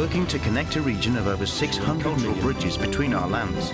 working to connect a region of over 600 cultural bridges between our lands.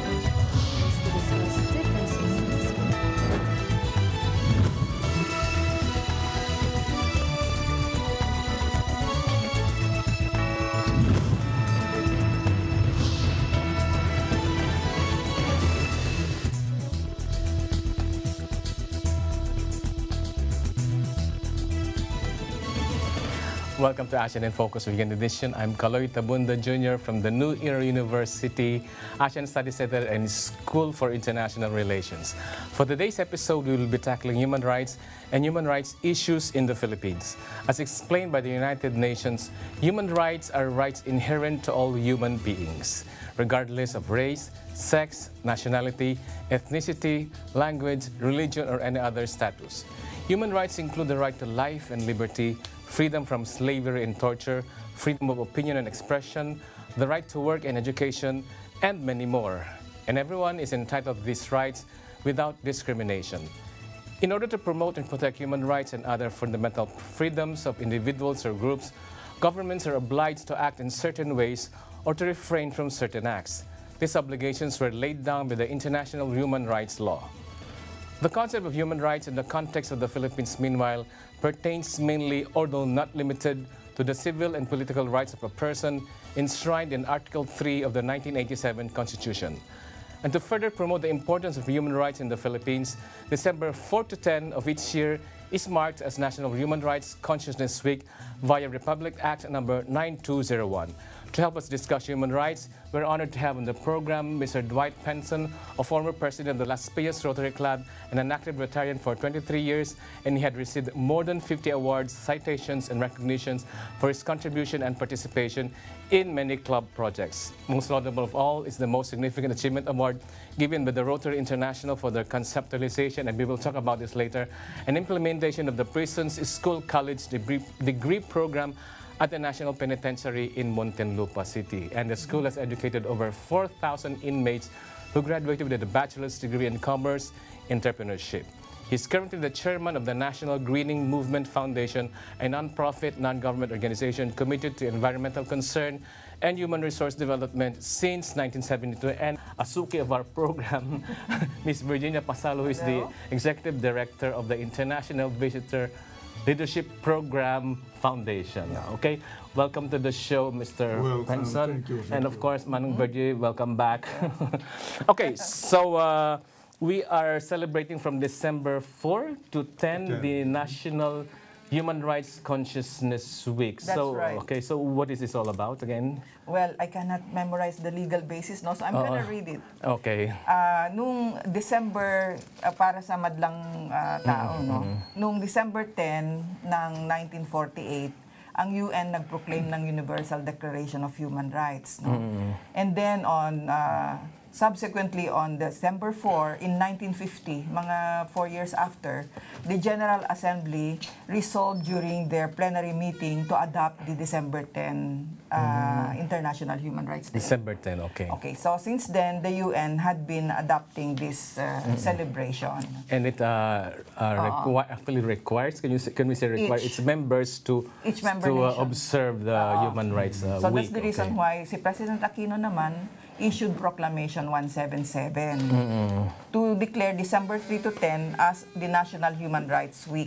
Welcome to Asean in Focus Weekend Edition. I'm Kaloy Tabunda Jr. from the New Era University, Asian Studies Center and School for International Relations. For today's episode, we will be tackling human rights and human rights issues in the Philippines. As explained by the United Nations, human rights are rights inherent to all human beings, regardless of race, sex, nationality, ethnicity, language, religion, or any other status. Human rights include the right to life and liberty, freedom from slavery and torture, freedom of opinion and expression, the right to work and education, and many more. And everyone is entitled to these rights without discrimination. In order to promote and protect human rights and other fundamental freedoms of individuals or groups, governments are obliged to act in certain ways or to refrain from certain acts. These obligations were laid down by the International Human Rights Law. The concept of human rights in the context of the Philippines, meanwhile, pertains mainly, although not limited, to the civil and political rights of a person enshrined in Article 3 of the 1987 Constitution. And to further promote the importance of human rights in the Philippines, December 4 to 10 of each year is marked as National Human Rights Consciousness Week via Republic Act number 9201. To help us discuss human rights, we're honored to have on the program Mr. Dwight Penson, a former president of the Las Piñas Rotary Club and an active Rotarian for 23 years, and he had received more than 50 awards, citations, and recognitions for his contribution and participation in many club projects. Most laudable of all is the Most Significant Achievement Award given by the Rotary International for their conceptualization, and we will talk about this later, and implementation of the Prisons School College degree program at the National Penitentiary in Muntinlupa City. And the school has educated over 4,000 inmates who graduated with a bachelor's degree in commerce entrepreneurship. He's currently the chairman of the National Greening Movement Foundation, a non-profit, non-government organization committed to environmental concern and human resource development since 1972. And a suki of our program, Ms. Virginia Pasalo, who is the executive director of the International Visitor Leadership Program Foundation. Okay, welcome to the show, Mr. Penson. And of course, Manong Virgie, welcome back. Okay, so we are celebrating from December 4 to 10 the National Human Rights Consciousness Week. That's right. Okay, so what is this all about again? Well, I cannot memorize the legal basis, no? So I'm gonna read it. Okay. Nung December, para sa madlang tao, no? Nung December 10 ng 1948, ang UN nag-proclaim ng Universal Declaration of Human Rights, no? And then subsequently on December 4 in 1950, mga 4 years after, the General Assembly resolved during their plenary meeting to adopt the December 10 International Human Rights Day. December 10, okay. Okay, so since then, the UN had been adopting this celebration. And it actually requires, can we say requires its members to observe the Human Rights Week. So that's the reason why si President Aquino naman issued Proclamation 177 to declare December 3 to 10 as the National Human Rights Week.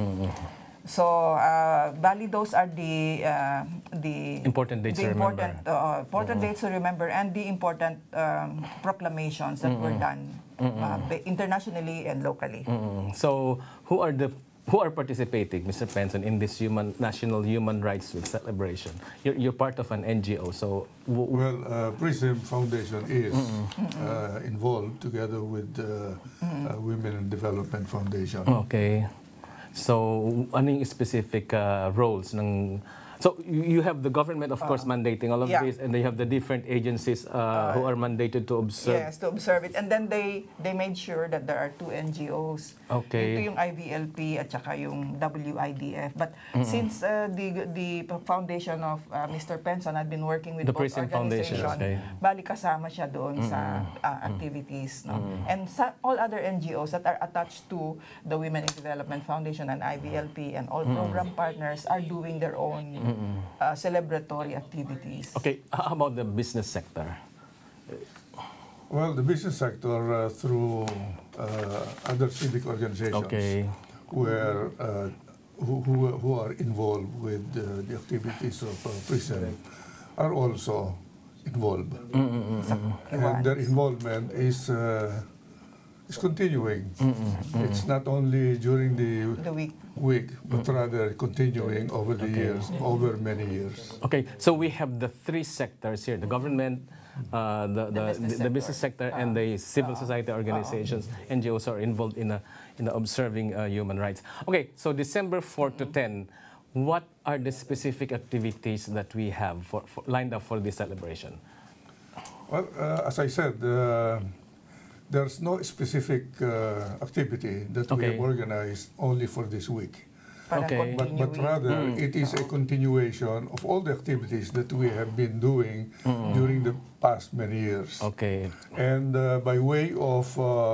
So, bali, those are the important dates to remember. Important dates to remember, and the important proclamations that were done internationally and locally. So, who are participating, Mr. Penson, in this National Human Rights Week celebration? You're part of an NGO, so... Well, PRISM Foundation is involved together with Women in Development Foundation. Okay. So, anong specific roles ng... So, you have the government, of course, mandating all of this, and they have the different agencies who are mandated to observe. Yes, to observe it. And then they made sure that there are 2 NGOs. Okay. Ito yung IVLP at saka yung WIDF. But since the foundation of Mr. Penson had been working with both organizations, bali kasama siya doon sa activities. No? And all other NGOs that are attached to the Women in Development Foundation and IVLP and all program partners are doing their own celebratory activities. Okay, how about the business sector? Well, the business sector through other civic organizations where who are involved with the activities of PRISM are also involved, and their involvement is continuing. It's not only during the week, but rather continuing over the years, over many years. Okay, so we have the three sectors here: the government, the business sector, and the civil society organizations. NGOs are involved in observing human rights. Okay, so December 4 to 10, what are the specific activities that we have lined up for this celebration? Well, as I said, there's no specific activity that we have organized only for this week. Okay. But rather, it is a continuation of all the activities that we have been doing during the past many years. Okay. And by way of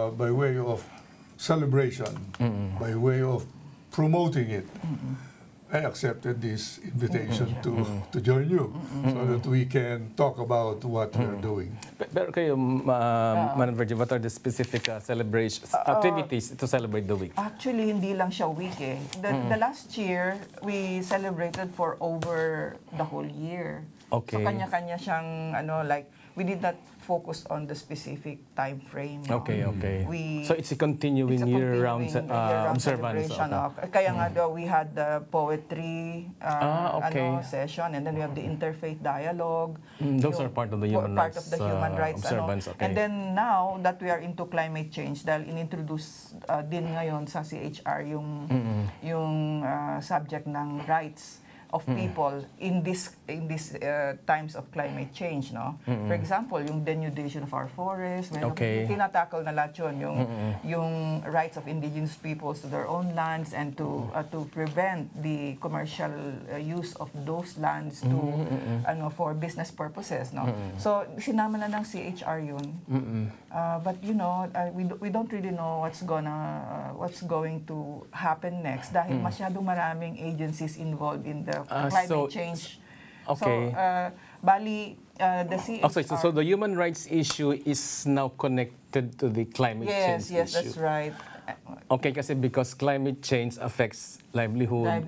celebration, by way of promoting it, I accepted this invitation to join you so that we can talk about what we're doing. Pero kayo, Madam Virgin, what are the specific activities to celebrate the week? Actually, hindi lang siya week eh. The last year, we celebrated for over the whole year. Okay. So kanya-kanya siyang, we did not focus on the specific time frame. Okay. So it's a continuing year-round observance. Kaya nga daw, we had the poetry session, and then we have the interfaith dialogue. Those are part of the human rights observance. And then now that we are into climate change, dahil inintroduce din ngayon sa CHR yung subject ng rights of people in this times of climate change, no? For example, yung denudation of our forests, tinatakal na lahat yun, yung rights of indigenous peoples to their own lands and to prevent the commercial use of those lands to for business purposes, no? So sinama na ng CHR yun. But we don't really know what's going to happen next dahil masyadong maraming agencies involved in the climate change. Okay. So, bali, the CHR... So the human rights issue is now connected to the climate change issue. Yes, that's right. Okay, because climate change affects livelihood.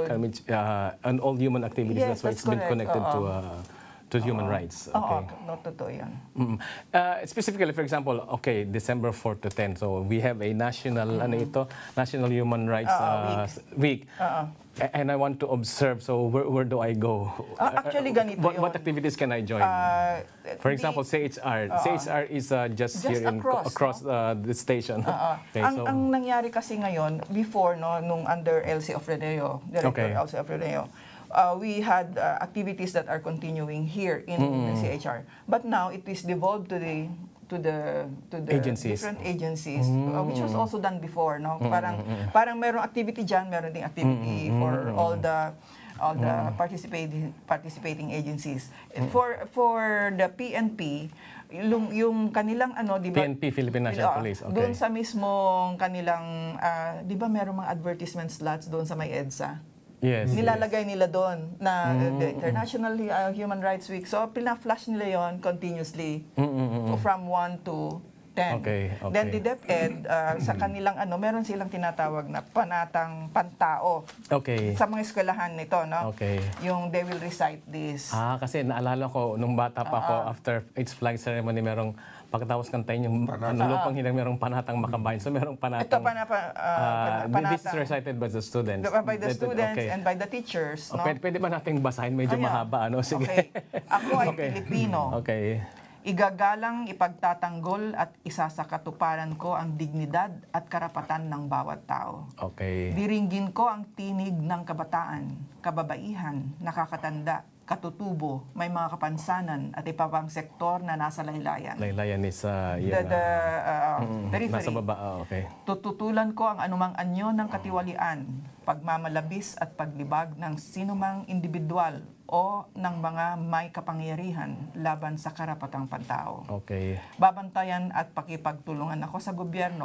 And all human activities. Yes, that's why it's been connected to human rights. Okay. No, totoo yan. Specifically, for example, December 4 to 10. So we have a national, National Human Rights Week. And I want to observe, so where do I go? Actually, ganito yun. What activities can I join? For example, CHR. CHR is just here across the station. Ang nangyari kasi ngayon, before, nung under LC of Reneo, Director LC of Reneo, we had activities that are continuing here in the CHR. But now it is devolved to the agencies. Different agencies, which was also done before, no? Parang merong activity dyan, meron ding activity for all the participating agencies. And for the PNP, yung kanilang di ba? PNP, Philippine National Police. Okay. Doon sa mismong kanilang, di ba merong mga advertisement slots doon sa may EDSA? Yes. Nilalagay nila doon na the International Human Rights Week. So, pina-flash nila yon continuously from 1 to 10. Okay. Then the DepEd, sa kanilang meron silang tinatawag na panatang pantao. Okay. Sa mga eskwelahan nito, no? Okay. Yung they will recite this. Kasi naalala ko, nung bata pa ako, after its flag ceremony, merong pagkatapos kantayin yung lupang hinang merong panatang makabayan. So merong panatang. Ito, this is recited by the students. By the students and by the teachers. No? Pwede ba nating basahin? Medyo mahaba. Sige. Okay. Ako ay Pilipino. Okay. Igagalang, ipagtatanggol at isasakatuparan ko ang dignidad at karapatan ng bawat tao. Okay. Diringgin ko ang tinig ng kabataan, kababaihan, nakakatanda, katutubo, may mga kapansanan at iba pang sektor na nasa laylayan. Laylayan is periphery. Nasa baba, okay. Tututulan ko ang anumang anyo ng katiwalian, pagmamalabis at paglibag ng sinumang individual o ng mga may kapangyarihan laban sa karapatang pantao. Okay. Babantayan at pakipagtulungan ako sa gobyerno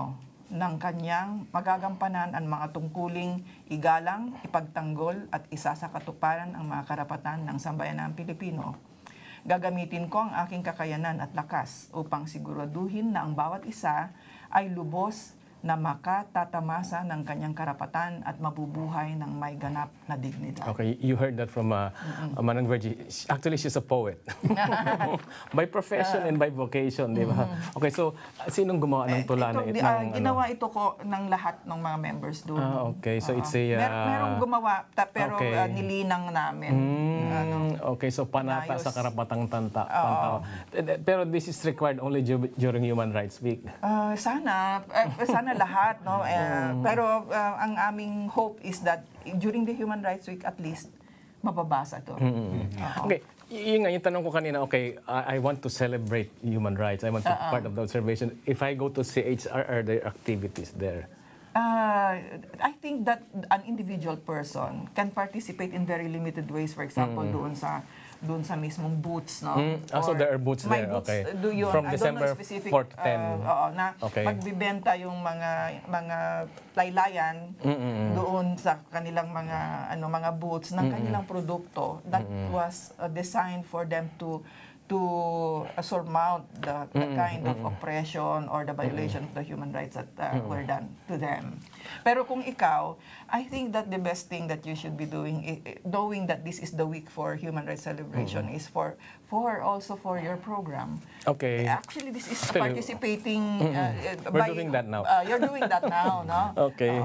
ng kanyang magagampanan ang mga tungkuling igalang, ipagtanggol at isa sa katuparan ang mga karapatan ng sambayanang Pilipino. Gagamitin ko ang aking kakayanan at lakas upang siguraduhin na ang bawat isa ay lubos na makatatamasa ng kanyang karapatan at mabubuhay ng may ganap na dignidad. Okay, you heard that from Manang Virgie. Actually, she's a poet. By profession and by vocation, di ba? Okay, so sinong gumawa ng tula na ito? Ginawa ito ko ng lahat ng mga members doon. Okay, so it's a... merong gumawa, pero nilinang namin. Okay, so panata sa karapatang tanta. Pero this is required only during Human Rights Week. Sana lahat, no? Pero ang aming hope is that during the Human Rights Week at least mababasa to. Okay, yung tanong ko kanina, okay, I want to celebrate human rights. I want to be part of the observation. If I go to CHR, are there activities there? I think that an individual person can participate in very limited ways. For example, doon sa mismong booths, no? So there are booths there, booths, okay. I From don't December know specific, 4 to 10. Na magbibenta yung mga laylayan doon sa kanilang mga booths ng kanilang produkto that was designed for them to surmount the kind of oppression or the violation of the human rights that were done to them. Pero kung ikaw, I think that the best thing that you should be doing, knowing that this is the week for human rights celebration, is also for your program. Okay. Actually, this is participating. We're doing that now. You're doing that now, no? Okay.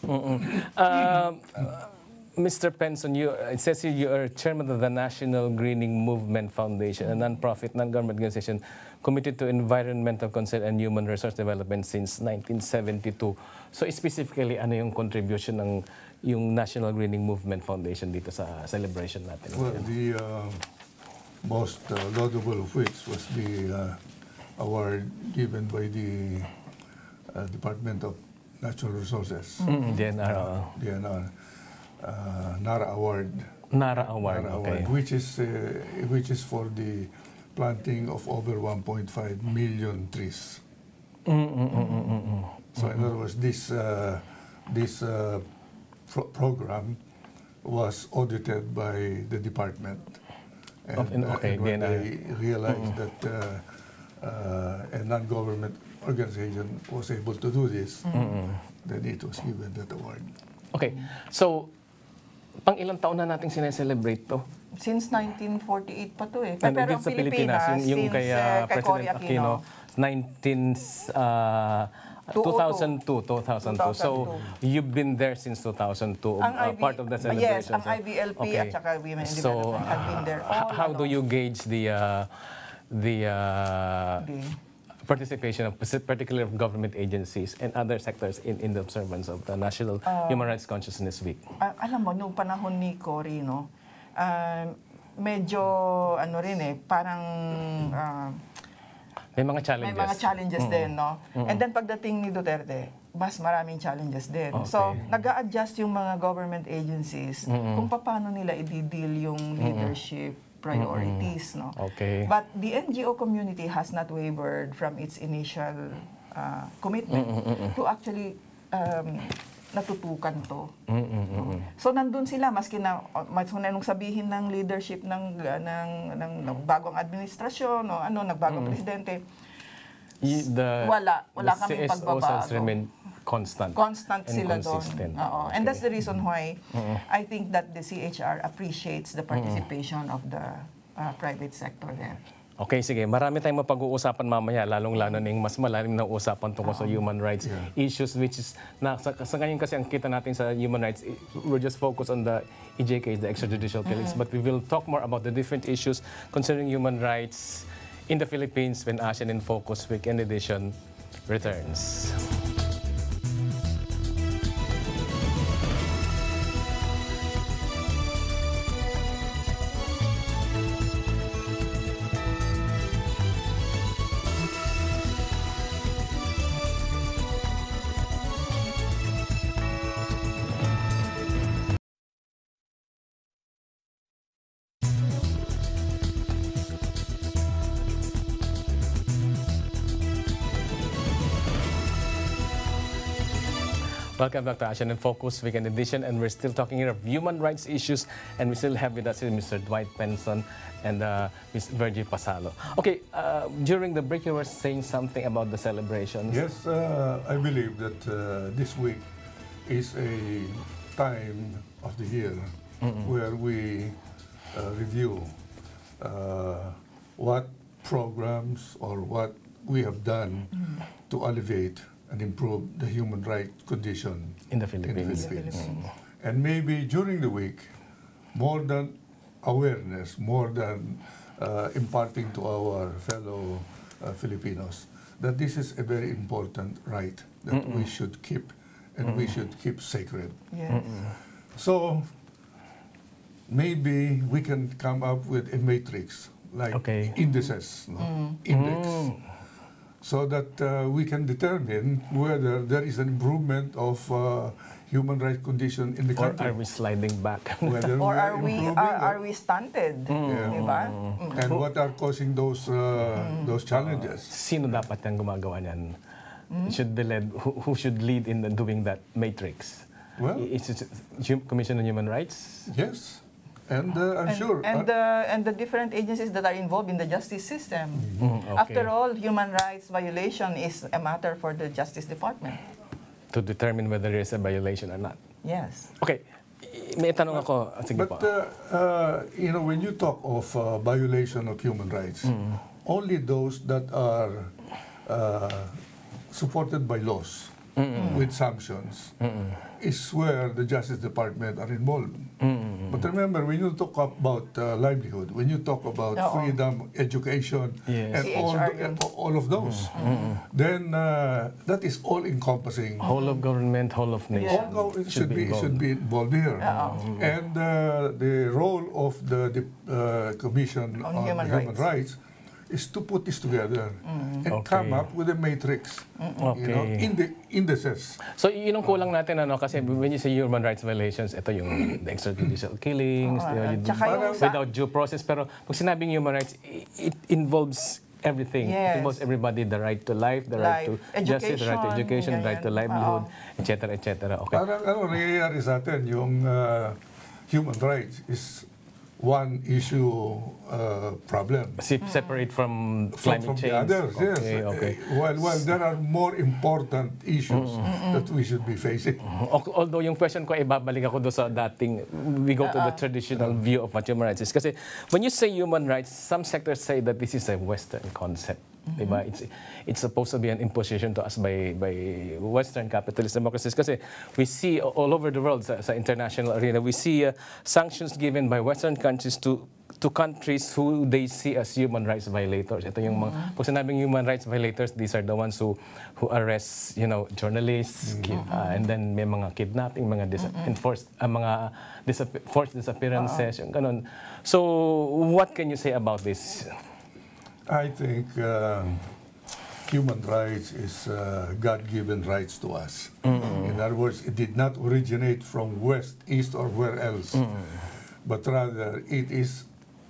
Mr. Penson, it says here you are chairman of the National Greening Movement Foundation, a non-profit, non-government organization committed to environmental concern and human resource development since 1972. So specifically, ano yung contribution ng yung National Greening Movement Foundation dito sa celebration natin? Well, the most laudable of which was the award given by the Department of Natural Resources. DNR. NARA Award. NARA Award, okay. Which is for the planting of over 1.5 million trees. So in other words, this program was audited by the department, and when they realized that a non-government organization was able to do this, then it was given that award. Okay, so pang ilang taon na nating sineselebrate to? Since 1948 pa to eh. And pero sa Pilipinas, yung kay President Aquino, 2002. So, you've been there since 2002, part of the celebration. Yes, ang IVLP at saka Women in Development have been there all how do you gauge the participation of particular government agencies and other sectors in the observance of the National Human Rights Consciousness Week? Alam mo, nung panahon ni Cory, no, medyo parang may mga challenges. May mga challenges din, no? And then pagdating ni Duterte, mas maraming challenges din. Okay. So, nag-a-adjust yung mga government agencies kung paano nila i-deal yung leadership priorities, no? Okay. But the NGO community has not wavered from its initial commitment to actually natutukan to. So nandun sila maski na nung sabihin ng leadership ng bagong administrasyon o nagbagong presidente, wala kaming pagbabago. Remain constant sila doon. And that's the reason why I think that the CHR appreciates the participation of the private sector there. Okay, sige. Marami tayong mapag-uusapan mamaya, lalong-lalo na yung mas malalim na usapan tungkol sa human rights issues, which is, sa ngayon kasi ang kita natin sa human rights, we're just focused on the EJKs, the extrajudicial killings, but we will talk more about the different issues concerning human rights in the Philippines when Asean in Focus Weekend Edition returns. Welcome back to Asean in Focus Weekend Edition, and we're still talking here of human rights issues, and we still have with us here Mr. Dwight Penson and Ms. Virgie Pasalo. Okay, during the break you were saying something about the celebrations. Yes, I believe that this week is a time of the year where we review what programs or what we have done to alleviate and improve the human rights condition in the Philippines. And maybe during the week, more than awareness, more than imparting to our fellow Filipinos, that this is a very important right that we should keep and we should keep sacred. Yes. So maybe we can come up with a matrix like indices, index, so that we can determine whether there is an improvement of human rights condition in the country. Or are we sliding back? Or are we stunted? Diba? And what are causing those challenges? Sino dapat yung gumagawa niyan? Should be led, who should lead in doing that matrix? Well, is it Commission on Human Rights? Yes. And I'm sure. And the different agencies that are involved in the justice system. Okay. After all, human rights violation is a matter for the Justice Department. To determine whether there is a violation or not. Yes. Okay. May tanong ako. Sige But, po. you know, when you talk of violation of human rights, only those that are supported by laws with sanctions is where the Justice Department are involved. But remember, when you talk about livelihood, when you talk about freedom, education, and all of those, then that is all-encompassing. Whole of government, whole of nation Should be involved here. And the role of the Commission on Human Rights is to put this together and come up with a matrix, you know, indices. So yun ang kulang natin, ano, kasi when you say human rights violations, ito yung the extrajudicial killings, without due process. Pero pag sinabing human rights, it involves everything. It involves everybody, the right to life, the right to justice, the right to education, the right to livelihood, etc., etc. Okay. Parang nangyayari sa atin, yung human rights is one issue problem. Separate from climate change. The others, yes. While there are more important issues that we should be facing. Although yung question ko, ibabalik ako doon sa dating, we go to the traditional view of what human rights is. Kasi when you say human rights, some sectors say that this is a Western concept. Diba? It's supposed to be an imposition to us by Western capitalist democracies. Kasi we see all over the world, sa international arena, we see sanctions given by Western countries to countries who they see as human rights violators. Ito yung mga, pag sinabing human rights violators, these are the ones who arrest, you know, journalists, and then may mga kidnapping, mga enforced, forced disappearances, yung ganun. So, what can you say about this? I think human rights is God-given rights to us. In other words, it did not originate from West, East, or where else, but rather it is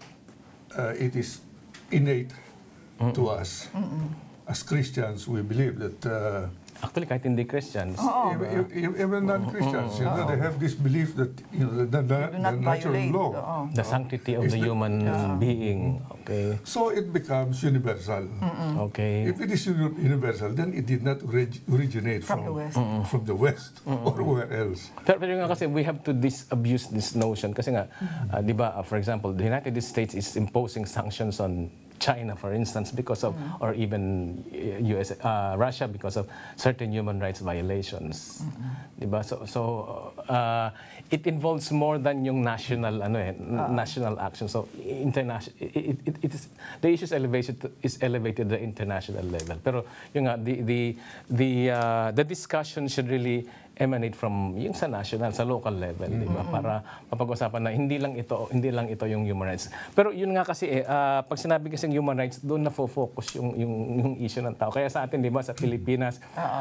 innate to us. As Christians, we believe that actually, kahit hindi Christians, even non-Christians, you know, they have this belief that, you know, the natural law, the sanctity of the human being. Okay. So it becomes universal. Okay. If it is universal, then it did not originate from the West or where else. Pero nga kasi we have to disabuse this notion. Kasi nga, di ba, for example, the United States is imposing sanctions on China, for instance, because of, or even Russia, because of certain human rights violations. Diba? So it involves more than yung national, national action. So international, the issue is elevated to the international level. Pero yung nga, the discussion should really emanate from yung sa national, sa local level, di ba? Para mapag-usapan na hindi lang ito yung human rights. Pero yun nga kasi pag sinabi kasi human rights, doon na focus yung issue ng tao. Kaya sa atin, di ba, sa Pilipinas,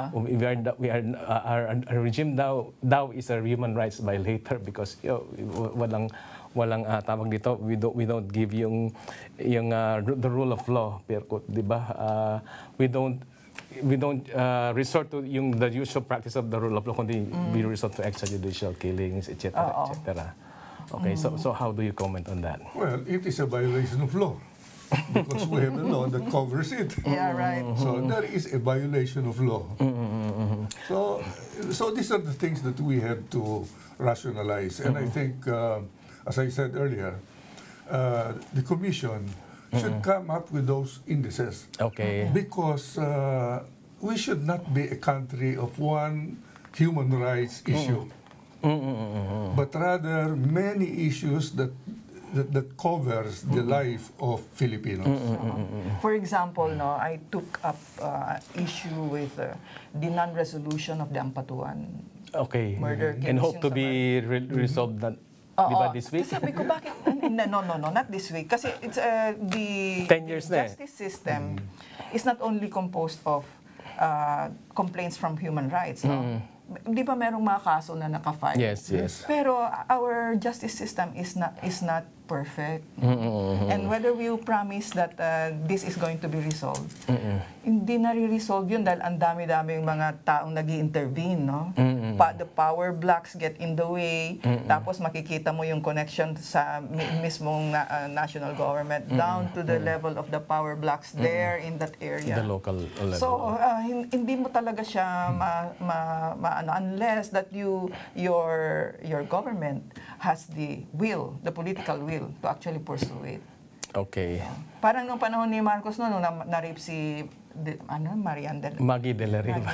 our regime daw is a human rights violator because walang tawag dito, we don't give yung the rule of law, di ba? We don't we don't resort to the usual practice of the rule of law, kundi we resort to extrajudicial killings, etc., etc. Okay, so how do you comment on that? Well, it is a violation of law because we have a law that covers it. Yeah, right. So there is a violation of law. So these are the things that we have to rationalize. And I think, as I said earlier, the Commission should come up with those indices. Okay. Because we should not be a country of one human rights issue, but rather many issues that covers the life of Filipinos. For example, I took up issue with the non-resolution of the Ampatuan murder case. And hope to be resolved this week? Kasi sabi ko, bakit? No, not this week. Kasi it's the 10 years justice system is not only composed of complaints from human rights. No? Di ba merong mga kaso na naka-file? Yes. Pero our justice system is not perfect. And whether we promise that this is going to be resolved, hindi nare-resolve yun dahil ang dami-daming mga taong nag-i-intervene, no? The power blocks get in the way, tapos makikita mo yung connection sa mismong national government down to the level of the power blocks there in that area. The local level. So, hindi mo talaga siya unless that your government has the will, the political will to actually pursue it. Okay. Parang nung panahon ni Marcos nung na-rape si Maggie de la Riva.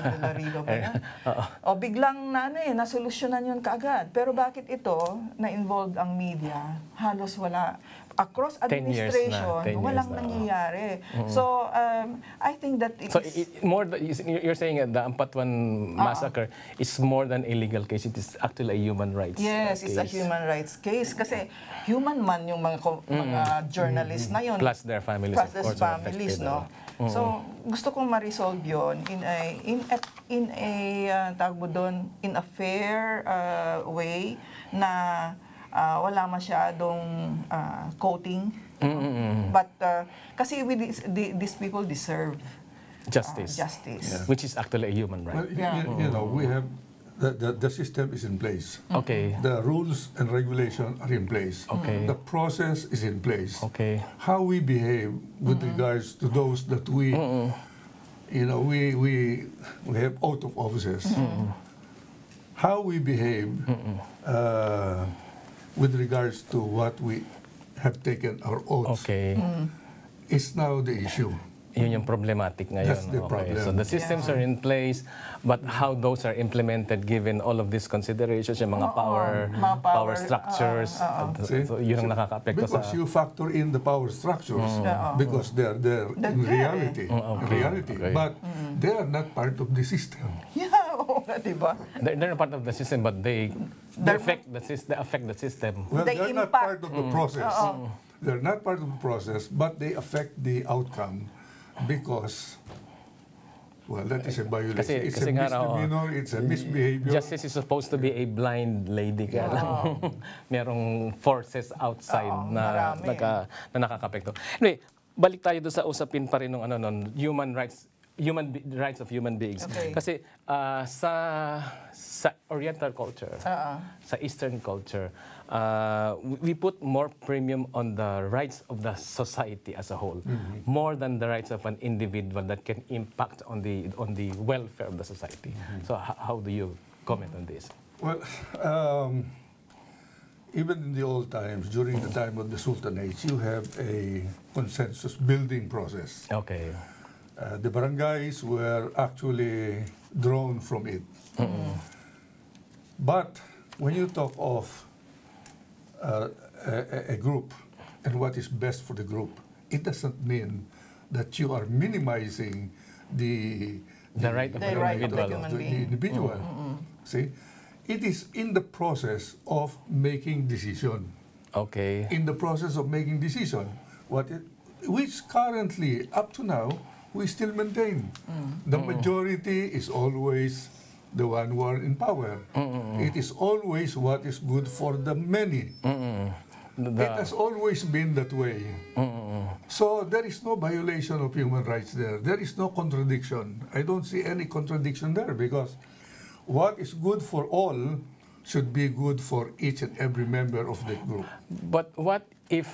O biglang nasolusyonan yun kaagad. Pero bakit ito na-involved ang media? Halos wala. Across administration, walang nangyayari. So, I think that it's... So, you're saying that the Ampatuan massacre is more than a legal case. It is actually a human rights case. It's a human rights case. Kasi human man yung mga journalists na yun. Plus their families, of course. No? So, gusto kong ma-resolve yun in a fair way na wala masyadong quoting. But kasi these people deserve justice. Yeah. Which is actually a human right. Well, we have the system is in place. Okay. The rules and regulations are in place. Okay. The process is in place. Okay. How we behave with regards to those that we have out of offices. How we behave with regards to what we have taken our oaths is now the issue. Yun yung problematic ngayon. That's the problem. So the systems are in place, but how those are implemented given all of these considerations, yung mga power structures, so yun ang nakaka-apekto sa... Because you factor in the power structures, because they're there in reality. But they are not part of the system. Diba? They're not part of the system, but they affect the system. Well, they're not part of the process. They're not part of the process, but they affect the outcome. Because, well, that is a violation. It's a misdemeanor, it's a misbehavior. Justice is supposed to be a blind lady. Kaya lang, merong forces outside na nakakapekto. Anyway, balik tayo doon sa usapin pa rin ng human rights of human beings. Okay. Kasi sa Oriental culture, sa Eastern culture, we put more premium on the rights of the society as a whole, more than the rights of an individual that can impact on the welfare of the society. So how do you comment on this? Well, even in the old times, during the time of the Sultanate, you have a consensus building process. Okay. The barangays were actually drawn from it. But when you talk of a group and what is best for the group, it doesn't mean that you are minimizing the right of the individual. See, it is in the process of making decision. Okay. In the process of making decision, which currently up to now we still maintain. The majority is always the one who are in power. It is always what is good for the many. It has always been that way. So there is no violation of human rights there. There is no contradiction. I don't see any contradiction there because what is good for all should be good for each and every member of the group. But what if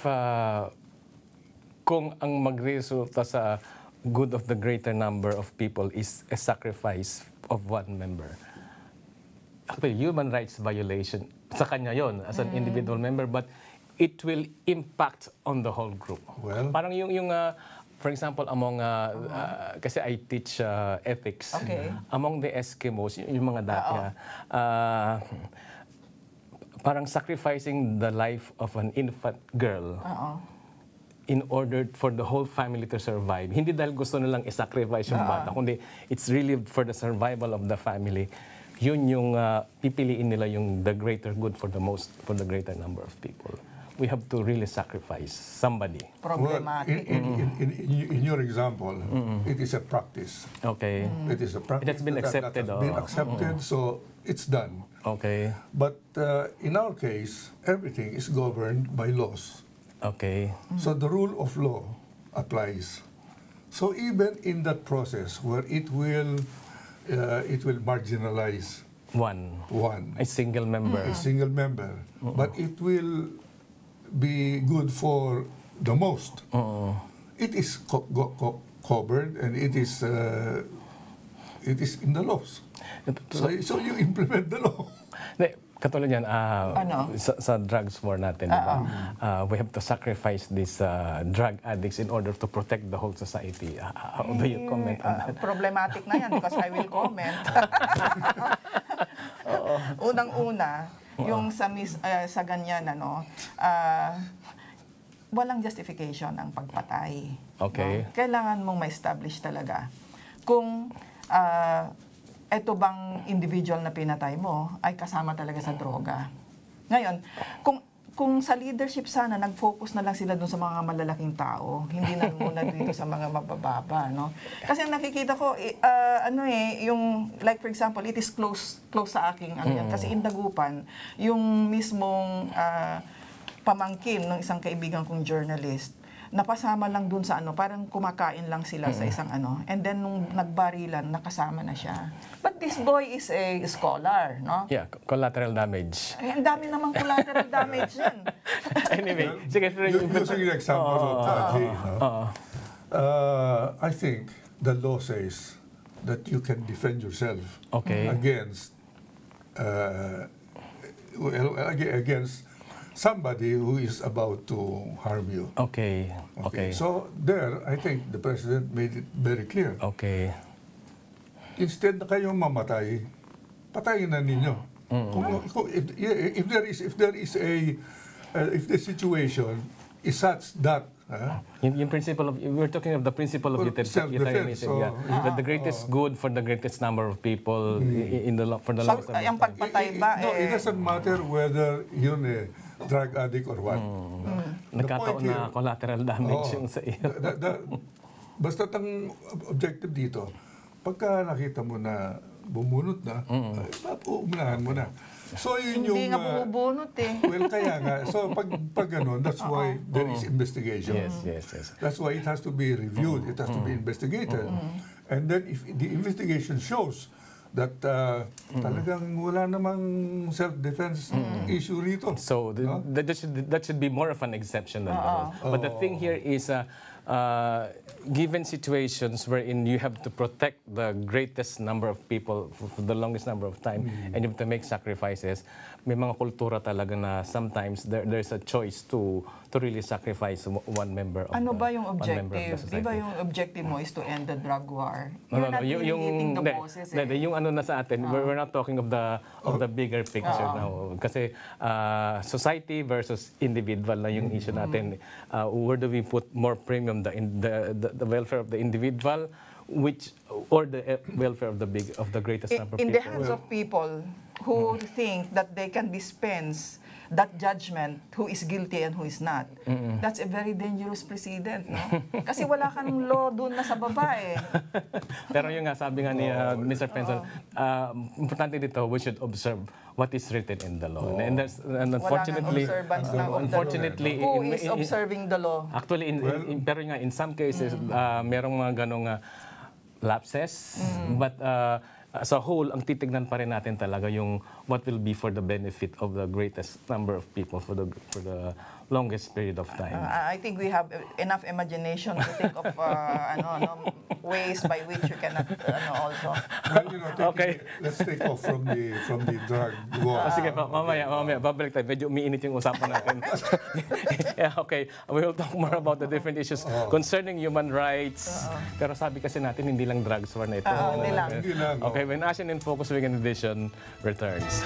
kung ang magresulta sa good of the greater number of people is a sacrifice of one member? Actually, human rights violation sa kanya yon as an individual member, but it will impact on the whole group. Well, parang yung for example, among, kasi I teach ethics, among the Eskimos, yung mga dati, parang sacrificing the life of an infant girl in order for the whole family to survive. Hindi dahil gusto nilang i-sacrifice yung bata, kundi it's really for the survival of the family. Yun yung pipiliin nila yung the greater good for the greater number of people. We have to really sacrifice somebody. Problematic. Well, in your example, it is a practice. Okay. It is a practice. It has been accepted. That has been accepted, so it's done. Okay. But in our case, everything is governed by laws. Okay. So the rule of law applies. So even in that process where it will marginalize one, a single member, but it will be good for the most. It is covered and it is in the laws. So you implement the law. Katulad yan, sa drugs war natin, diba? We have to sacrifice these drug addicts in order to protect the whole society. How do you comment on that? Problematic na yan because I will comment. Unang-una, yung sa ganyan, walang justification ang pagpatay. Okay. No? Kailangan mong ma-establish talaga kung eto bang individual na pinatay mo ay kasama talaga sa droga. Ngayon, kung sa leadership sana, nag-focus na lang sila dun sa mga malalaking tao, hindi na muna dito sa mga mabababa, no? Kasi ang nakikita ko, yung, like for example, it is close sa aking, yan. Kasi in Dagupan, yung mismong pamangkin ng isang kaibigan kong journalist, napasama lang dun sa parang kumakain lang sila sa isang and then nung nagbarilan, nakasama na siya. But this boy is a scholar, no? Yeah, collateral damage. Ay, ang dami namang collateral damage yan. Anyway, sige, using the example of Taji, I think the law says that you can defend yourself against somebody who is about to harm you. Okay. So there, I think the president made it very clear. Okay. Instead na kayong mamatay, patayin na ninyo. If the situation is such that yung principle of, we're talking of the principle of utilitarianism. The greatest good for the greatest number of people for the longest number of time. Yung pagpatay ba, it doesn't matter whether yun drug addict or what. Nagkataon na collateral damage yung sa iyo. Basta ang objective dito, pagka nakita mo na bumunot na, uunahan mo na. So yun hindi nga bubunot Well, kaya nga. So pag ganun, that's why there is investigation. Yes. That's why it has to be reviewed. It has to be investigated. And then if the investigation shows that talagang wala namang self-defense issue rito. So that should be more of an exception than the rule. But the thing here is, given situations wherein you have to protect the greatest number of people for the longest number of time, and you have to make sacrifices, may mga kultura talaga na sometimes there's a choice to really sacrifice one member of ba yung objective? Di ba yung objective mo is to end the drug war? No. Yung na sa atin, we're not talking of the bigger picture now. Kasi society versus individual na yung issue natin. Where do we put more premium, the welfare of the individual, or the welfare of the greatest number of people? In the hands of people who think that they can dispense that judgment, who is guilty and who is not, that's a very dangerous precedent, no? Kasi wala kang law doon na sa baba eh. Pero yung nga, sabi nga ni Mr. Penson, importante dito, we should observe what is written in the law. And unfortunately, who is observing the law? Actually, pero nga, in some cases, merong mga ganong lapses, but as a whole, ang titignan pa rin natin talaga yung what will be for the benefit of the greatest number of people for the longest period of time. I think we have enough imagination to think of ways by which you cannot also. Well, let's take off from the drug war. Sige pa, mamaya, babalik tayo. Medyo umiinit yung usapan natin. Yeah, okay. We will talk more about the different issues concerning human rights. Pero sabi kasi natin, hindi lang drugs war na ito. Hindi lang. Okay, when Asean in Focus Weekend Edition returns.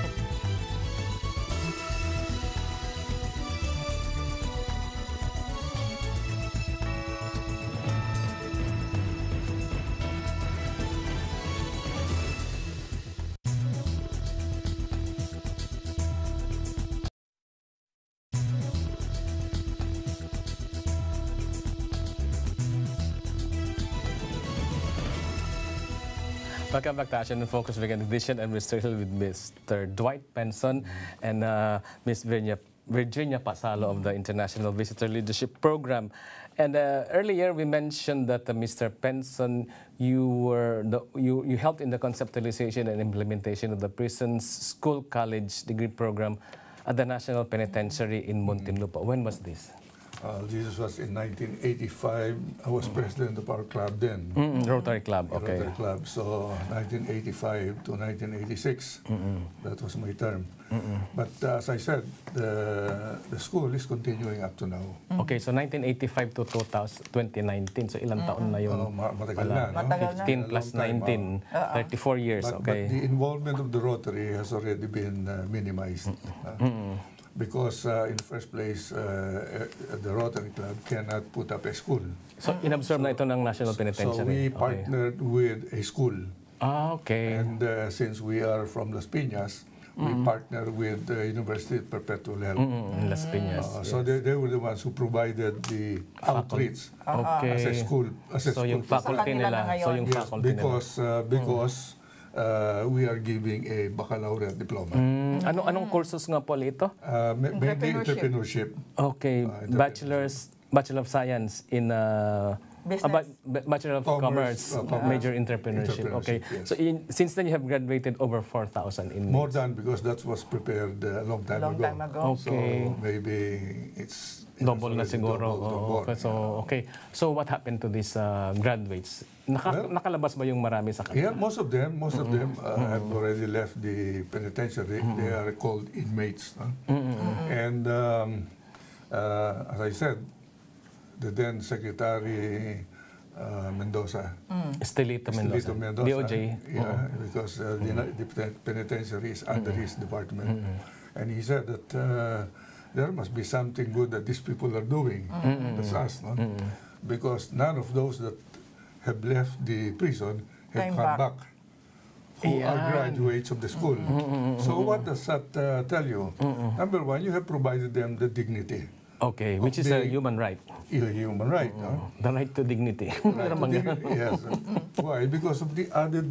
Welcome back to Asean in Focus Weekend Edition, and we're still here with Mr. Dwight Penson and Ms. Virginia Pasalo of the International Visitor Leadership Program. And earlier we mentioned that Mr. Penson, you helped in the conceptualization and implementation of the Prisons School College degree program at the National Penitentiary in Muntinlupa. When was this? This was in 1985. I was president of our club then. Rotary Club, okay. Rotary Club. So 1985 to 1986, that was my term. But as I said, the school is continuing up to now. Okay, so 1985 to 2019. So ilang taon na yun? Matagal na, no? 15 plus 19, 34 years, okay. But the involvement of the Rotary has already been minimized. Because in the first place, the Rotary Club cannot put up a school. So, inabsorb na ito ng National Penitentiary? So, we partnered with a school. Okay. And since we are from Las Piñas, we partnered with the University of Perpetual Help. Las Piñas. So, they were the ones who provided the outreach as a school. So, yung faculty nila. Because we are giving a baccalaureate diploma. Anong courses nga po ito? Mainly entrepreneurship. Okay, Bachelor of Science in Bachelor of Commerce, Major Entrepreneurship. Okay, yes. So since then you have graduated over 4,000 in more than, because that was prepared a long time ago. Okay. So maybe it's double na siguro. Okay. So what happened to these graduates? Nakalabas ba yung marami sa kanila? Yeah, most of them have already left the penitentiary. They are called inmates. And as I said, the then Secretary Mendoza. Estelito Mendoza. DOJ. Yeah, because the penitentiary is under his department. And he said that there must be something good that these people are doing. That's us, no? Because none of those that have left the prison have come back. Who are graduates of the school. So what does that tell you? Number one, you have provided them the dignity. Okay, which is a human right. A human right, no? The right to dignity. Yes. Why? Because of the added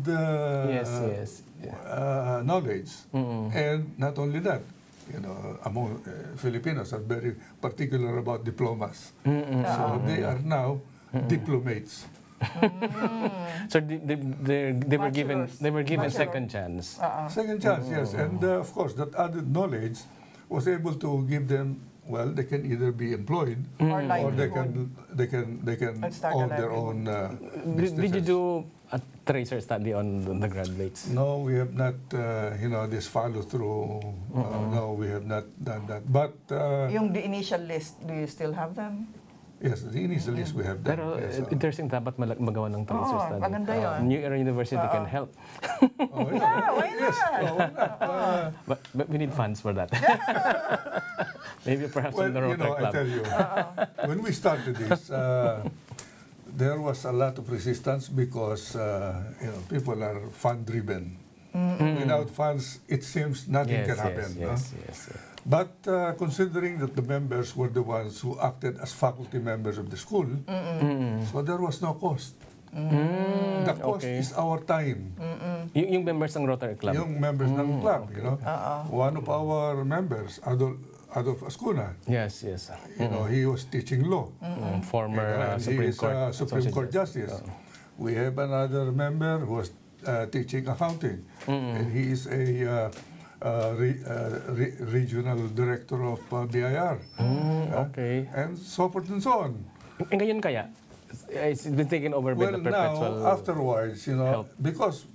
knowledge. And not only that, among Filipinos are very particular about diplomas. So they are now diplomates. So they were given second chance. Second chance, yes. And of course, that added knowledge was able to give them. Well, they can either be employed or they can own their own businesses. Did you do a tracer study on the graduates? No, we have not. This follow through. No, we have not done that. But the initial list, do you still have them? Yes, the initial list we have done. Pero interesting, dapat magawa ng tracer study. Maganda yun. New Era University can help. Yeah, why not? But we need funds for that. Maybe perhaps in the Rotary Club. I tell you, when we started this, there was a lot of resistance because people are fund-driven. Without funds, it seems nothing can happen. Yes. But considering that the members were the ones who acted as faculty members of the school, so there was no cost. The cost is our time. Yung members ng Rotary Club? Yung members ng club, you know. One of our members, Adolf Ascuna. Yes, yes. You know, he was teaching law. Former Supreme Court. He is a Supreme Court Justice. We have another member who was teaching accounting, and he is a regional director of BIR. Okay. And so forth and so on. Ngayon kaya? It's been taken over by the perpetual. Now, afterwards, you know, help because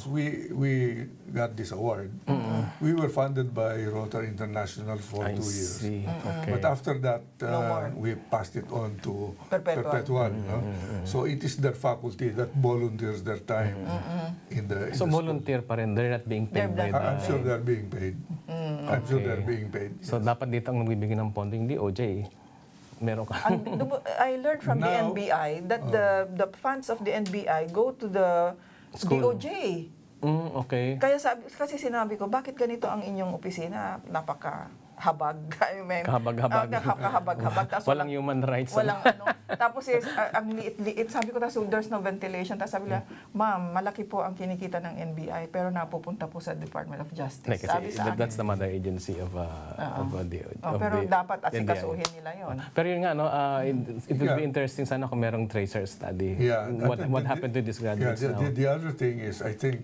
we got this award, we were funded by Rotary International for 2 years. See. Okay. But after that, we passed it on to Perpetual. No? So it is their faculty that volunteers their time in the. So volunteer pa rin, they're not being paid by the. I'm sure they're being paid. I'm sure they're being paid. So dapat dito ang magbibigay ng pondo, hindi OJ. Meron ka. I learned from the NBI that the funds of the NBI go to the DOJ. Okay. Kaya kasi sinabi ko, bakit ganito ang inyong opisina? Napakahabag. Kahabag-habag. Kahabag-habag. Walang human rights. Walang Tapos ang liit-liit. Sabi ko, there's no ventilation. Tapos sabi nila, ma'am, malaki po ang kinikita ng NBI pero napupunta po sa Department of Justice. Sabi sa akin. That's the mother agency of the pero dapat asikasuhin nila yun. Pero yun nga, it would be interesting sana kung merong tracer study. Yeah, what happened to these graduates now? The other thing is, I think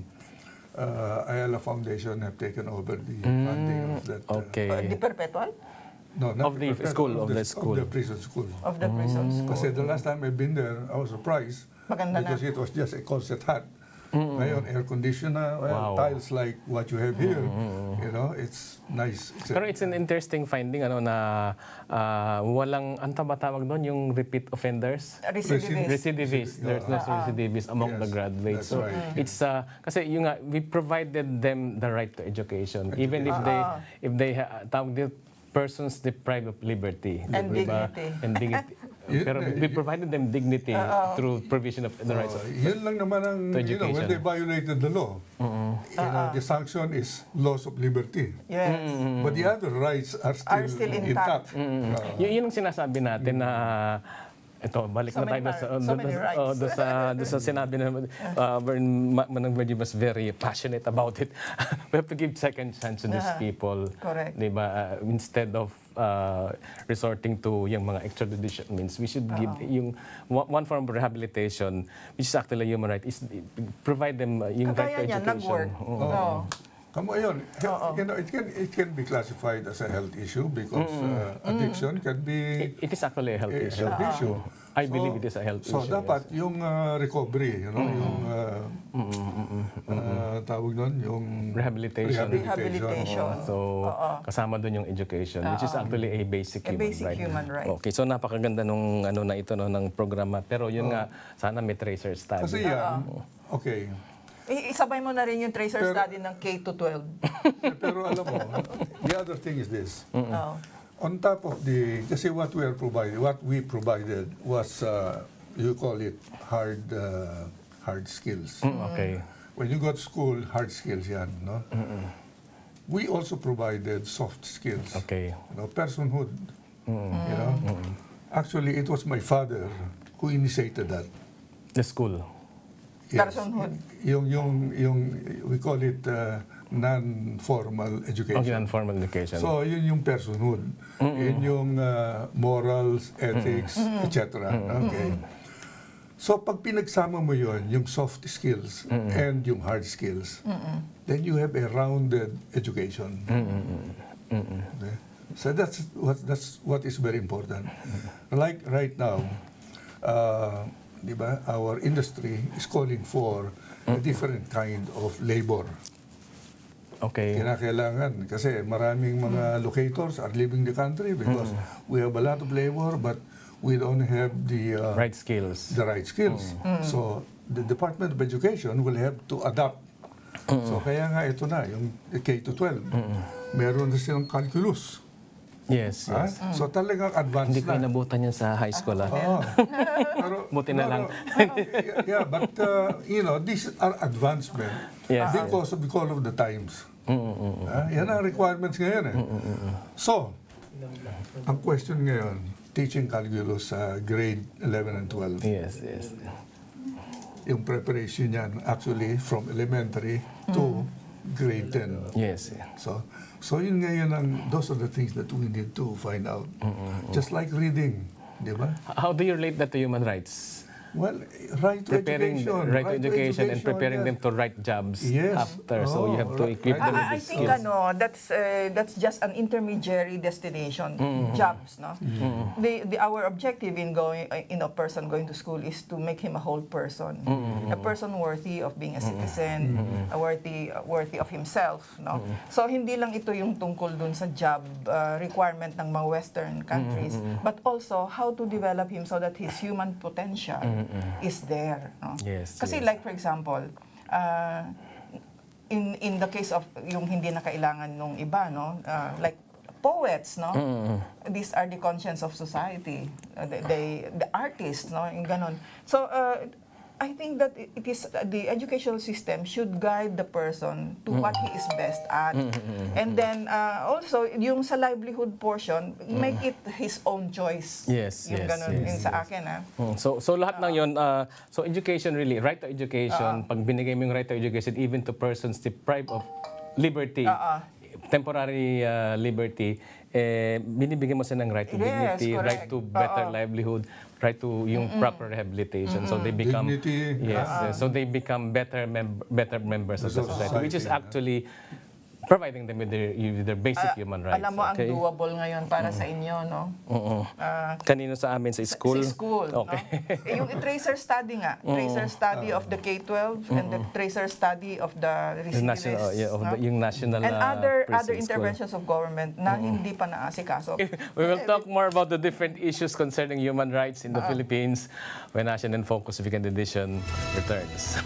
Ayala Foundation have taken over the funding of that. Okay. The Perpetual? No, not of the school, of the school. Of the prison school. Of the prison school. Kasi the last time I've been there, I was surprised. Maganda because it was just a concert hut. Ngayon, air conditioner, tiles like what you have here. You know, it's nice. Pero it's an interesting finding na walang, ang tawag doon, yung repeat offenders? Recidivists. There's no recidivists among the graduates. So it's, kasi yung we provided them the right to education. Even if they persons deprived of liberty. And dignity. And dignity. Pero we provided them dignity through provision of the rights of yun lang naman ang, you know, when they violated the law, the sanction is loss of liberty. Yes. But the other rights are still intact. Yun ang sinasabi natin na ito, balik na tayo sa sinabi na Manang Virgie was very passionate about it. We have to give second chance to these people. Correct. Diba? Instead of resorting to yung mga extrajudicial means, we should give yung one form of rehabilitation, which is actually a human right, is provide them yung right to education. You know, it can be classified as a health issue because addiction can be. It is actually a health issue. I believe it is a health issue. So dapat yung recovery, you know, yung tawag doon, yung rehabilitation. So kasama doon yung education, which is actually a basic human right. Okay, so napakaganda nung na ito ng programa. Pero yun nga, sana may tracer study. Kasi yan, okay. Isabay mo na rin yung tracer study ng K-12. Pero alam mo, the other thing is this. On top of kasi what we provided was, you call it hard skills. Okay. When you go to school, hard skills yan, no? We also provided soft skills. Okay. You know, personhood. You know? Actually, it was my father who initiated that. The school. Yes. Yung we call it non-formal education. Okay, non-formal education. So yun yung personhood. Yun yung morals, ethics, etc. Okay. So pag pinagsama mo yun, yung soft skills and yung hard skills, then you have a rounded education. Okay? So that's what is very important. Like right now, diba, our industry is calling for a different kind of labor. Okay. Kinakailangan kasi maraming mga locators are leaving the country because we have a lot of labor but we don't have the right skills. The right skills. So the Department of Education will have to adapt. So kaya nga ito na yung K-12. Meron na silang calculus. Yes. So talagang advanced Hindi ko inabutan yan sa high school. Pero, buti na lang. Yeah, but you know, these are advancement because of the times. Yan ang requirements ngayon eh. So, ang question ngayon, teaching calculus sa grade 11 and 12. Yes, yes. Yung preparation yan, actually, from elementary to grade 10. Yes. So yun ngayon, those are the things that we need to find out. Just like reading, di ba? How do you relate that to human rights? Well, right to education. Right to education and preparing them to right jobs after. So you have to equip them with the skills. I think that's just an intermediary destination, jobs. No, our objective in a person going to school is to make him a whole person, a person worthy of being a citizen, worthy of himself. No, so hindi lang ito yung tungkol dun sa job requirement ng mga Western countries, but also how to develop him so that his human potential is there. No? Yes. Kasi like for example, in the case of yung hindi na kailangan nung iba, no, like poets, no, these are the conscience of society, the artists, no, yung ganon. So I think that it is the educational system should guide the person to what he is best at, and then also yung sa livelihood portion, make it his own choice. Yes, yung ganon yun sa akin. So lahat ng yun, so education really, right to education, pag binigay mo yung right to education even to persons deprived of liberty, temporary liberty, binibigyan mo sila ng right to dignity, right to better livelihood, right to yung proper rehabilitation. So they become dignity. So they become better members of the society, which is actually providing them with their basic human rights. Alam mo, ang doable ngayon para sa inyo, no? Kanino sa amin sa school? Sa school. Okay. No? Yung tracer study nga. Tracer study of the K-12 and the tracer study of the recidivists. Yung national and other interventions of government na hindi pa naasikaso. We will talk more about the different issues concerning human rights in the Philippines when Asean in Focus Weekend Edition returns.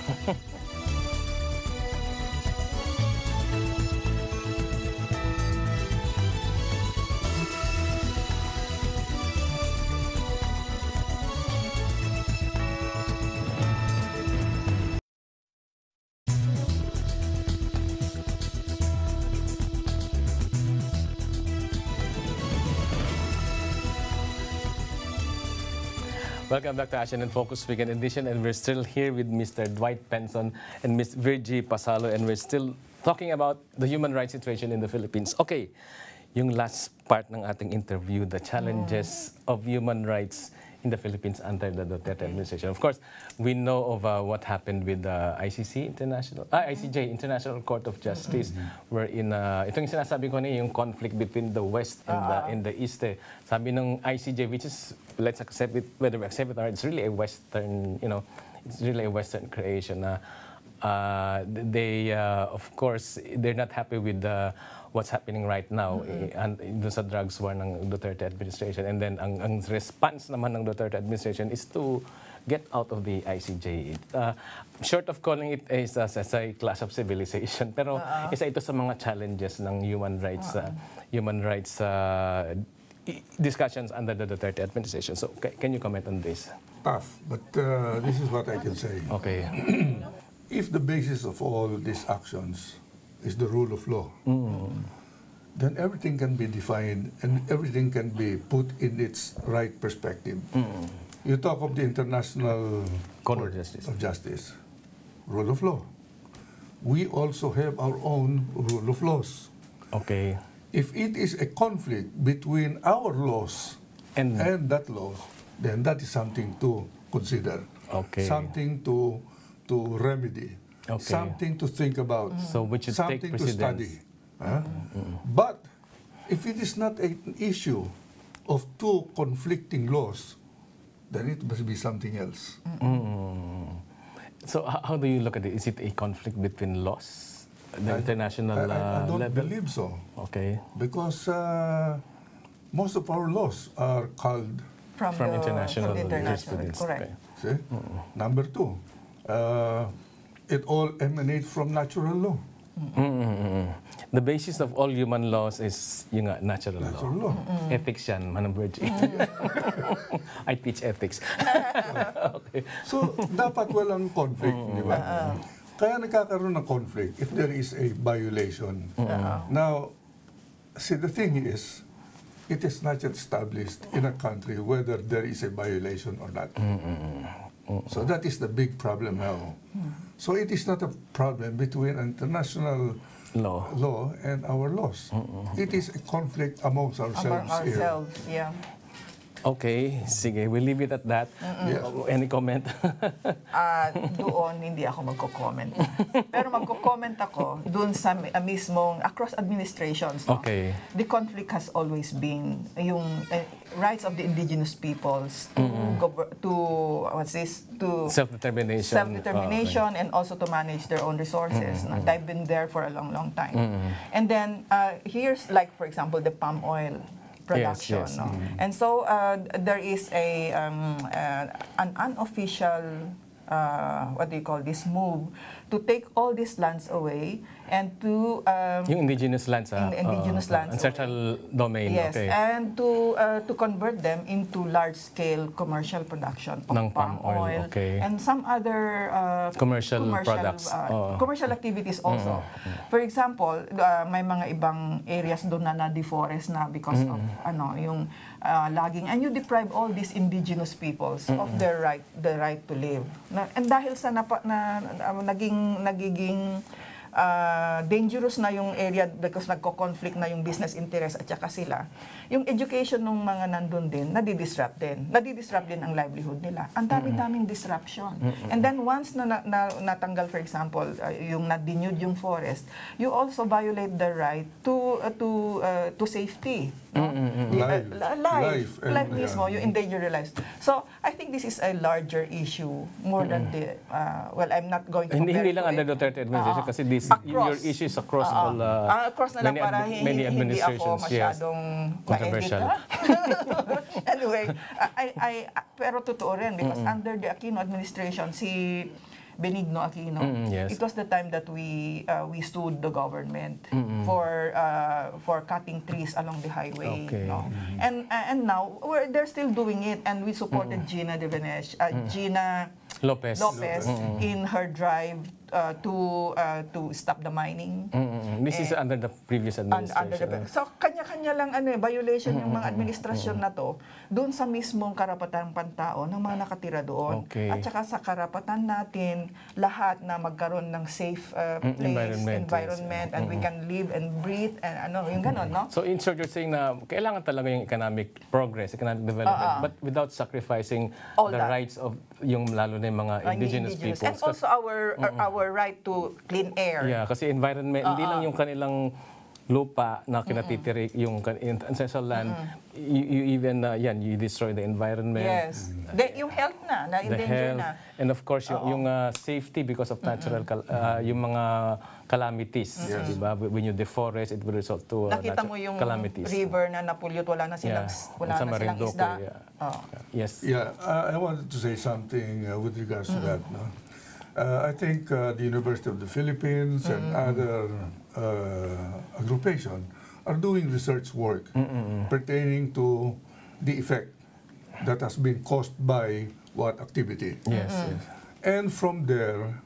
Welcome back to Asean in Focus Weekend Edition, and we're still here with Mr. Dwight Penson and Ms. Virgie Pasalo, and we're still talking about the human rights situation in the Philippines. Okay, yung last part ng ating interview, the challenges of human rights in the Philippines under the Duterte administration. Of course, we know of what happened with the ICJ, International Court of Justice, wherein itong yung sinasabi ko yung conflict between the West and the East. Sabi ng ICJ, which is, let's accept it, whether we accept it or not, it's really a Western, it's really a Western creation. They, of course, they're not happy with what's happening right now dun sa drugs war ng Duterte administration. And then, ang response naman ng Duterte administration is to get out of the ICJ. Short of calling it as a class of civilization, pero isa ito sa mga challenges ng human rights discussions under the Duterte administration. So, can you comment on this? Tough, but this is what I can say. Okay. If the basis of all these actions is the rule of law, then everything can be defined and everything can be put in its right perspective. You talk of the International Court of Justice, rule of law. We also have our own rule of laws. Okay. If it is a conflict between our laws and that law, then that is something to consider. Okay. Something to remedy. Okay. Something to think about. So we should take something precedence. to study. But if it is not an issue of two conflicting laws, then it must be something else. So how do you look at it? Is it a conflict between laws, the international I don't level? believe so. Okay. Because most of our laws are called from international jurisprudence. Correct. See? Number two, it all emanates from natural law. The basis of all human laws is yung natural law. Ethics yan, Manang Virgie. I teach ethics. Okay. So, dapat walang conflict, di ba? Kaya nagkakaroon ng conflict if there is a violation. Now, see, the thing is, it is not yet established in a country whether there is a violation or not. So that is the big problem now. So it is not a problem between international law and our laws. It is a conflict amongst ourselves. Yeah. Okay, sige, we'll leave it at that. Any comment? Doon, hindi ako magko-comment. Pero magko-comment ako doon sa mismong across administrations. No? Okay. The conflict has always been yung rights of the indigenous peoples to self-determination and also to manage their own resources. No? They've been there for a long, long time. And then here's like, for example, the palm oil production. Yes. No? And so there is an unofficial, what do you call this, move to take all these lands away and to yung indigenous lands, indigenous lands, ancestral domain. Yes, okay. and to convert them into large-scale commercial production of palm oil and some other commercial products, commercial activities also. For example, may mga ibang areas doon na na-deforest na because of yung logging, and you deprive all these indigenous peoples of the right to live. And dahil sa nagiging dangerous na yung area because nagko-conflict na yung business interest at saka sila, yung education ng mga nandun din, nadidisrupt din ang livelihood nila. Ang dami-daming disruption. And then once na natanggal, for example, yung na-denude yung forest, you also violate the right to safety. No? Life mismo, you endanger your lives. So, I think this is a larger issue more than the, well, I'm not going to compare Hindi lang under the Duterte administration kasi your issues across all across na lang para many hindi ako administrations, masyadong controversial. Anyway, pero totoo rin because under the Aquino administration, si Benigno Aquino, it was the time that we sued the government for cutting trees along the highway. Okay. No? And now they're still doing it, and we supported Gina Lopez in her drive to stop the mining. This is under the previous administration. So kanya-kanya lang violation yung mga administrasyon na to doon sa mismong karapatang pantao ng mga nakatira doon. Okay. At saka sa karapatan natin lahat na magkaroon ng safe environment and we can live and breathe and yung ganon, no? So in short, you're saying na kailangan talaga yung economic progress, economic development, but without sacrificing all the rights of yung lalo na yung mga indigenous peoples. And also our right to clean air. Yeah, kasi environment, hindi lang yung kanilang lupa na kinatitirik, yung ancestral land, you even, you destroy the environment. Yes. Yung health na-endanger na. And of course, yung safety because of natural, yung mga calamities. Diba? When you deforest, it will result to nakita mo yung calamities. River na na-pollute, wala na silang isda. Yes. Yeah, I wanted to say something with regards to that. No? I think the University of the Philippines and other aggregation are doing research work pertaining to the effect that has been caused by what activity. Yes. And from there,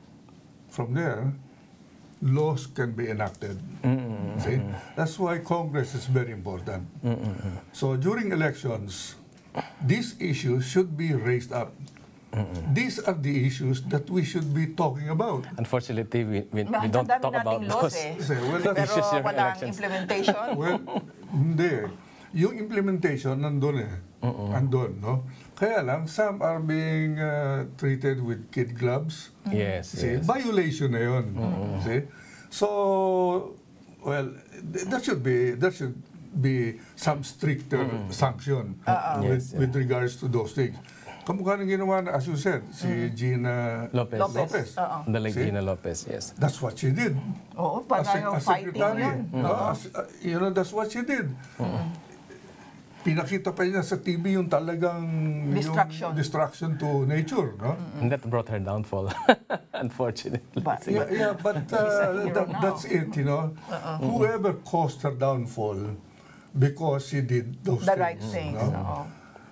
laws can be enacted. See? That's why Congress is very important. So during elections, these issues should be raised up. These are the issues that we should be talking about. Unfortunately, we don't talk about those. Pero walang implementation. Well, hindi. Yung implementation nandun Andun, no? Kaya lang, some are being treated with kid gloves. Yes. See? Violation na yun. See? So, well, there should be some stricter sanction with regards to those things. Kamukha ng ginawa na, as you said, si Gina Lopez. The late Gina Lopez, yes. That's what she did. Oo, parang fighting yun. You know, that's what she did. Pinakita pa niya sa TV yung talagang destruction to nature, no? And that brought her downfall, unfortunately. But that's it, you know. Whoever caused her downfall because she did those the right things. No?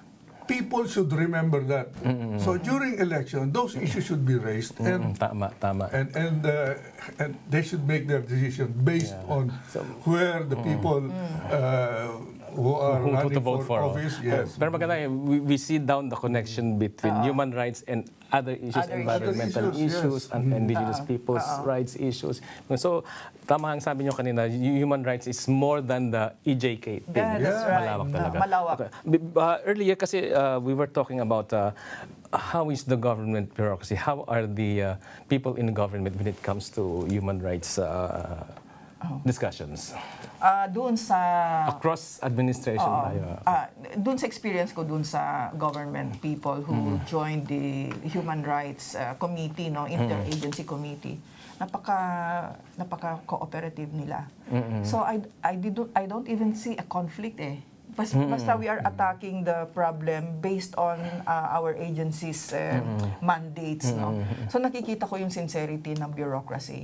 people should remember that. So during election, those issues should be raised, and and they should make their decision based on where the people who are running for office. Yes. Pero maganda, we see down the connection between human rights and other issues, environmental issues, and indigenous people's rights issues. So, tama ang sabi nyo kanina, human rights is more than the EJK thing. That's right. Malawak talaga. Malawak. Okay. Earlier kasi we were talking about how is the government bureaucracy? How are the people in government when it comes to human rights discussions? Doon sa across administration doon sa experience ko doon sa government people who joined the human rights committee, no, interagency committee, napaka cooperative nila. So I don't even see a conflict basta we are attacking the problem based on our agency's mandates, no. So nakikita ko yung sincerity ng bureaucracy.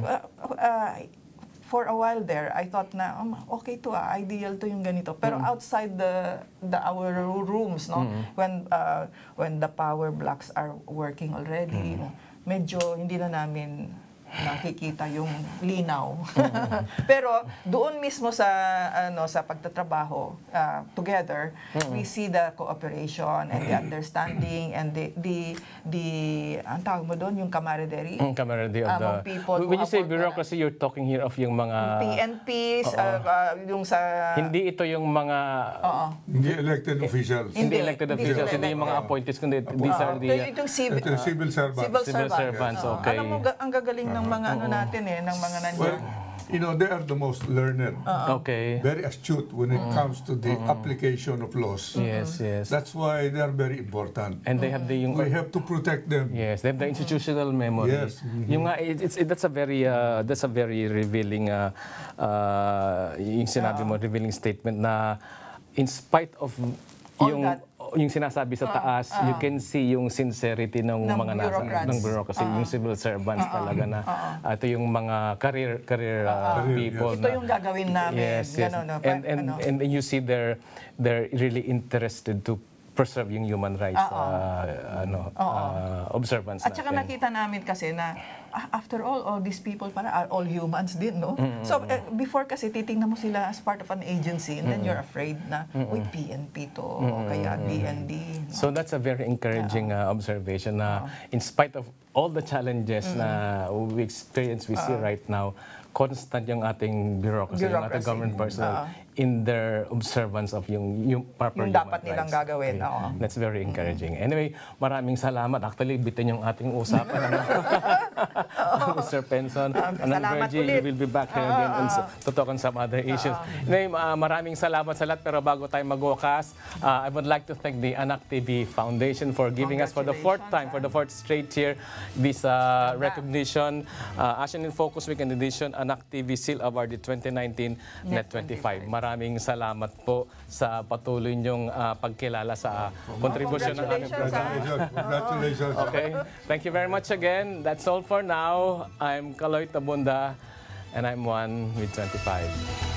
For a while there, I thought na okay to, ideal to yung ganito. Pero outside our rooms, no, when the power blocks are working already, medyo hindi na namin nakikita yung linaw. Pero doon mismo sa sa pagtatrabaho together, we see the cooperation and the understanding and the ang tawag mo doon, yung camaraderie. Camaraderie of the people. When you say bureaucracy, you're talking here of yung mga PNPs, yung sa hindi ito yung mga hindi elected officials. Hindi elected officials, hindi yung mga appointees, kundi these are the civil servants. Civil servants, okay. Alam mo, ang gagaling ng mga natin ng mga nandiyan. Well, they are the most learned. Very astute when it comes to the application of laws. Yes. That's why they are very important. And they have we have to protect them. Yes, they have the institutional memory. Yes. Yung that's a very revealing yung sinabi mo, revealing statement na in spite of yung sinasabi sa taas, you can see yung sincerity ng mga ng bureaucracy, yung civil servants talaga na ito yung mga career people. Ito yung gagawin namin. Yes. And you see they're really interested to preserve yung human rights observance natin. At saka nakita namin kasi na after all these people pala are all humans din, no? So before kasi titingnan mo sila as part of an agency and then you're afraid na PNP to o kaya DND. No? So that's a very encouraging observation na in spite of all the challenges na we experience, we see right now, constant yung ating bureaucracy, yung ating government personnel in their observance of yung proper yung dapat nilang gagawin. That's very encouraging. Anyway, maraming salamat. Actually, bitin yung ating usapan. Mr. Penson. Salamat Virgie, ulit. you will be back here again to talk on some other issues. Anyway, maraming salamat sa lahat. Pero bago tayo magwakas, I would like to thank the Anak TV Foundation for giving us for the fourth straight year this recognition. Asean in Focus Weekend Edition, Anak TV Seal Award 2019 Net 25. Maraming salamat po sa patuloy niyong pagkilala sa kontribusyon ng aming program. Congratulations. Okay. Thank you very much again. That's all for now. I'm Kaloy Tabunda and I'm 1 with 25.